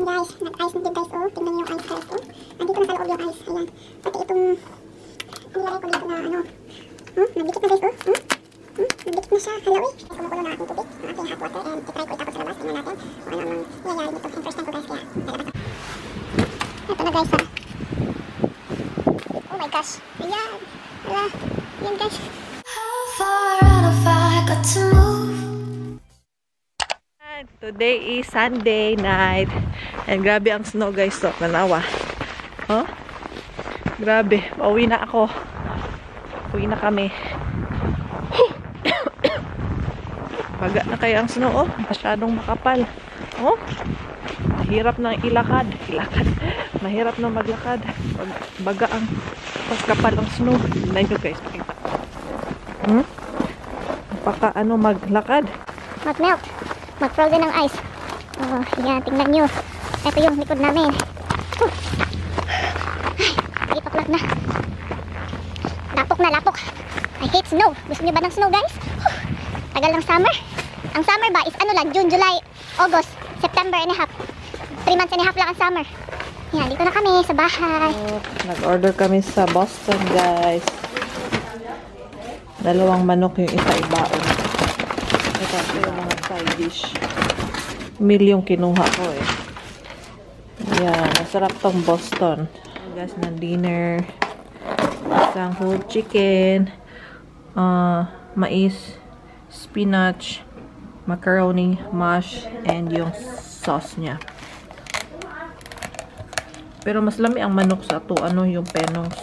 guys, nag-ice na din guys, oh. Tingnan niyo yung ice guys, oh. Nandito na sa loob yung ice, ayan. Pati itong nilagay ko dito na ano. Nagdikit na guys, oh. Nagdikit na siya, hello eh. Kumukulo na ating tubig, na ating hot water, and itry ko itapos sa labas. Tingnan natin kung ano ang nangyayari dito. And first time ko guys, kaya lalabas ako. Ito na guys, ha. Oh my gosh, ayan. Hala, ayan guys. How far out of I got to move. Today is Sunday night. And grabe ang snow guys. So, nanawa. Oh? Grabe. Pauwi na ako. Uwi na kami. Paga na kaya ang snow. Oh? Masyadong makapal. Oh? Mahirap na ilakad. Mahirap na maglakad. Baga ang kapal ang snow. Tignan nyo guys. Baka ano maglakad. Mag-melt. Mag-frozen ng ice. Oh, yan, tingnan nyo. Ito yung likod namin. Ay, ipaklap na. Lapok na, lapok. I hate snow. Gusto nyo ba ng snow, guys? Tagal ng summer. Ang summer ba is ano lang, June, July, August, September and a half. 3 months and a half lang ang summer. Yan, dito na kami sa bahay. Nag-order kami sa Boston, guys. 2 manok yung isa ibaon. Ito yung mga side dish. Meal yung kinuha ko eh. Ayan, masarap tong Boston. Guys, na dinner. Isang whole chicken. Mais, spinach, macaroni, mash, and yung sauce niya. Pero mas lami ang manok sa to. Ano yung penongs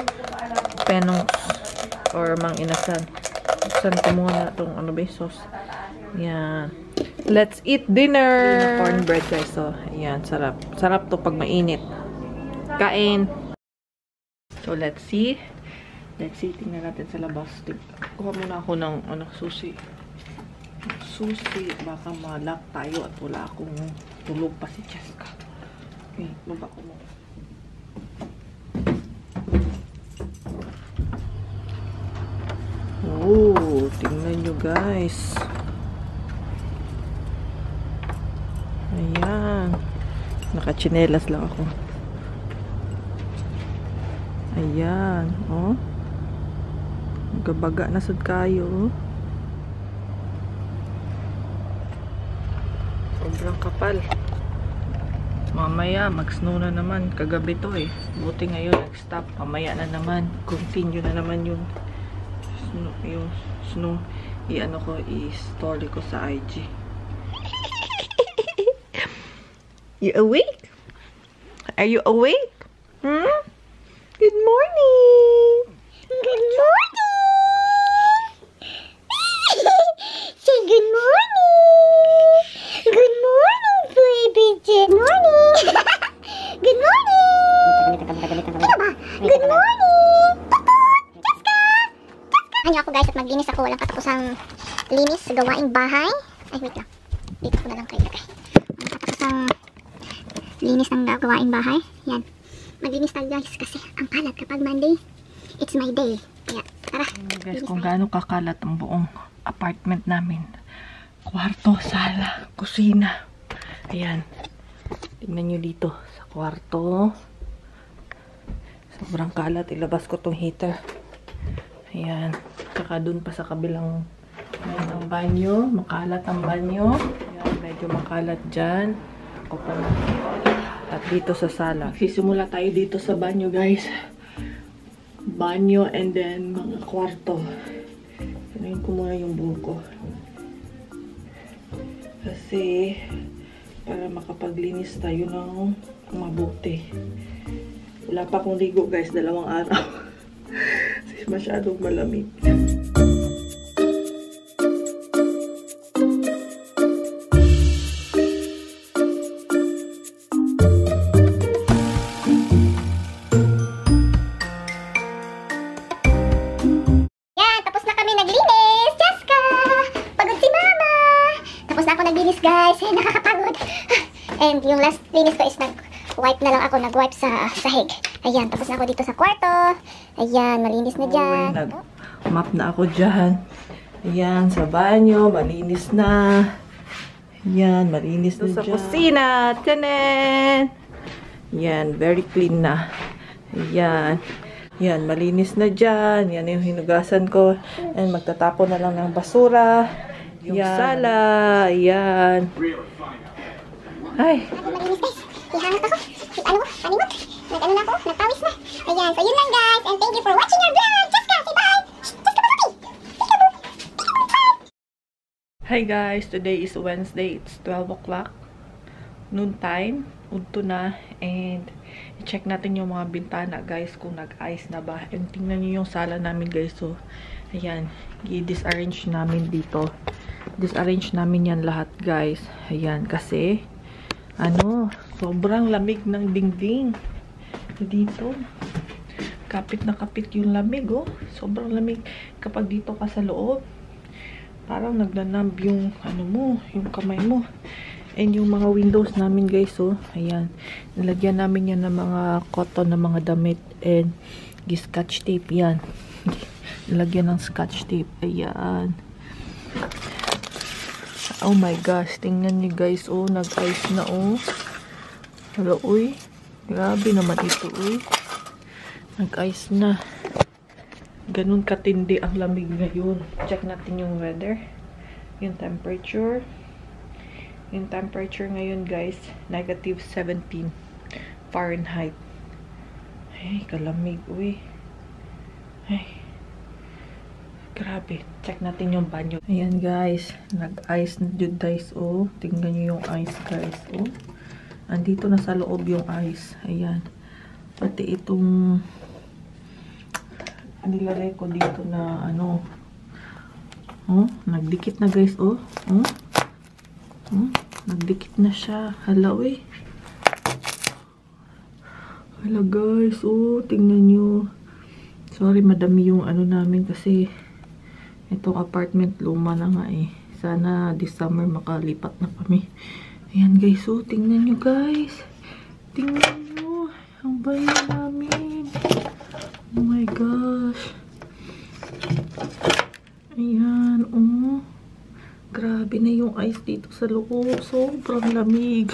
or mang inasan. Saan ko muna itong ano ba sauce. Yan. Let's eat dinner! Cornbread guys. So, ayan. Sarap. Sarap to pag mainit. Kain! So, let's see. Let's see. Tingnan natin sa labas. Kuha muna ako ng susi. Susi. Baka malak tayo at wala akong tulog pa si Cheska. Okay. Baba ko muna. Oh, tingnan nyo guys. Ayan. Nakachinelas lang ako. Ayan. Oh. Gabaga na sad kayo. Sobrang kapal. Mamaya mag-snow na naman. Kagabi to eh. Buti ngayon nag-stop. Mamaya na naman. Continue na naman yung snow. I-ano ko, i-story ko sa IG. You awake? Are you awake? Good morning! Good morning! Say good morning! Good morning, baby! Good morning! Good morning! Good morning! Ano ako guys at maglinis ako. Walang katapusang linis sa gawaing bahay. Ay, wait lang. Dito ko na lang kayo lagay. Walang katapusang linis ng gawaing bahay. Yan. Maglinis tayo guys kasi ang kalat kapag Monday. It's my day. Kaya, tara. Guys, kung gaano kakalat ang buong apartment namin. Kwarto, sala, kusina. Ayan. Tingnan nyo dito sa kwarto. Sobrang kalat. Ilabas ko tong heater. Ayan. Saka dun pa sa kabilang ang banyo. Makalat ang banyo. Ayan, medyo makalat dyan. At dito sa sala. Sisimula tayo dito sa banyo, guys. Banyo and then mga kwarto. Pinayin ko muna yung buko. Kasi para makapaglinis tayo ng mabuti. Wala pa akong ligo, guys. 2 araw. Kasi masyadong malamig. Yan, tapos na kami naglinis. Cheska! Pagod si Mama! Tapos na ako naglinis, guys. Nakakapagod. And yung last linis ko is nag-wipe na lang ako. Nag-wipe sa sahig. Ayan, tapos na ako dito sa kwarto. Ayan, malinis na dyan. Nag-map na ako dyan. Ayan, sa banyo, malinis na. Yan, malinis na sa kusina. Tanen! Yan, very clean na. Yan. Yan, malinis na dyan. Yan yung hinugasan ko. And magtatapon na lang ng basura. Yung sala. Yan. Ay. Malinis guys. Ihanap ako. Kalimot. Nag-ano na ako. Nagpawis na. Ayan. So yun lang guys. And thank you for watching our vlog. Cheska, say bye. Cheska Paputi. Hi guys. Today is Wednesday. It's 12 o'clock. Noon time. Udto na. And i-check natin yung mga bintana guys. Kung nag-ice na ba. And tingnan nyo yung sala namin guys. So, ayan. I-disarrange namin dito. Disarrange namin yan lahat guys. Ayan. Kasi sobrang lamig ng dingding dito. Kapit na kapit yung lamig, oh. Sobrang lamig kapag dito ka sa loob. Parang nagdanab yung yung kamay mo. And yung mga windows namin guys, oh. Ayan. Nilagyan namin yan ng mga cotton na mga damit and scotch tape yan. Nilagyan ng scotch tape. Ayan. Oh my gosh, tingnan niyo guys, oh, nag-ice na, oh. Hala, uy. Grabe naman ito, uy. Nag-ice na. Ganun katindi ang lamig ngayon. Check natin yung weather. Yung temperature. Yung temperature ngayon, guys, negative 17 Fahrenheit. Ay, kalamig, uy. Ay. Grabe. Check natin yung banyo. Ayan, guys. Nag-ice na dyan, guys, oh. Tingnan nyo yung ice, guys, oh. Andito na sa loob yung ice. Ayan. Pati itong nilagay ko dito na, oh. Nagdikit na, guys, oh. Oh. Oh. Nagdikit na siya. Hala, uy. Hala, guys, oh. Tingnan nyo. Sorry, madami yung namin kasi itong apartment, luma na nga eh. Sana this summer makalipat na kami. Ayan guys, oh, tingnan nyo guys. Tingnan nyo. Ang bayo namin. Oh my gosh. Ayan, oh. Grabe na yung ice dito sa loob. Sobrang lamig.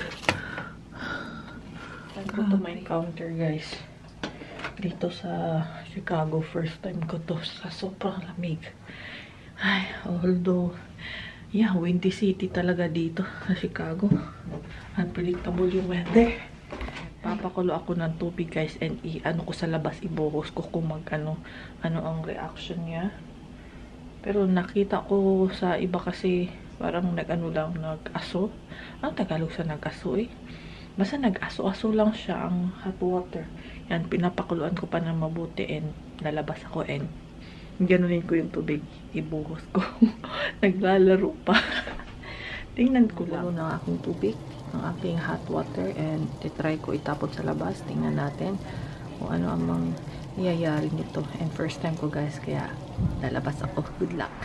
Ito to my encounter guys. Dito sa Chicago, first time ko to sa sobrang lamig. Ay, although, yeah, windy city talaga dito sa Chicago. Unpredictable yung weather. Papakulo ako ng tubig guys and ko sa labas, ibuhos ko kung ano ang reaction niya. Pero nakita ko sa iba kasi parang nag-aso. Ang Tagalog sa nag-aso eh. Basta nag-aso-aso lang siya ang hot water. Yan, pinapakuluan ko pa ng mabuti and lalabas ako and ganunin ko yung tubig. Ibuhos ko. Naglalaro pa. Tingnan ko lang. Ng aking tubig. Ang aking hot water and titry ko itapon sa labas. Tingnan natin kung ano ang iyayari nito. And first time ko guys, kaya lalabas ako. Good luck.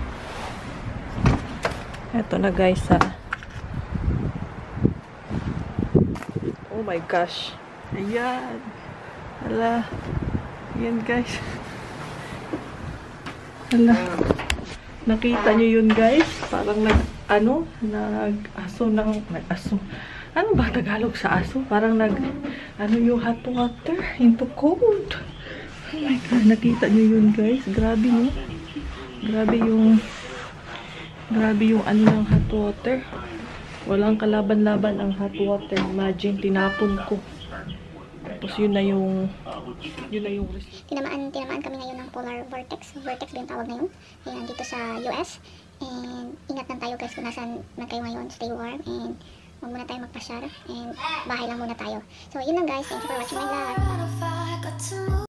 Eto na guys ha. Oh my gosh. Ayan. Hala. Ayan guys. Hala. Nakita nyo yun guys? Parang nag-aso. Ano ba Tagalog sa aso? Parang yung hot water into cold. Oh my God. Nakita nyo yun guys? Grabe no? Grabe yung ng hot water. Walang kalaban-laban ang hot water. Imagine, tinapon ko. Tapos yun na yung Tinamaan kami ngayon ng polar vortex. Vortex ba yung tawag ngayon? Ayan, dito sa US. And ingat lang tayo guys kung nasan na kayo ngayon. Stay warm and huwag muna tayo magpasyara. And bahay lang muna tayo. So yun lang guys. Thank you for watching my vlog.